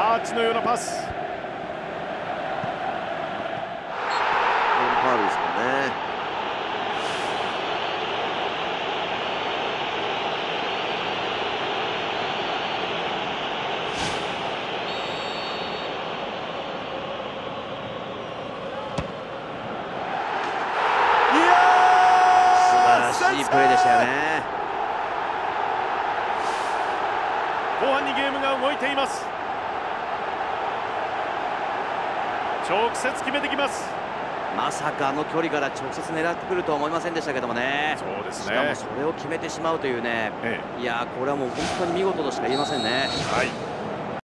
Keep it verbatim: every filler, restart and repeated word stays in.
アーチのようなパス。 ファウルですもんね。いいプレーでしたよね。 後半にゲームが動いています。直接決めてきます。 まさかあの距離から直接狙ってくるとは思いませんでしたけどもね。 そうですね。 しかもそれを決めてしまうというね、 ええ、 いやこれはもう本当に見事としか言えませんね。 はい。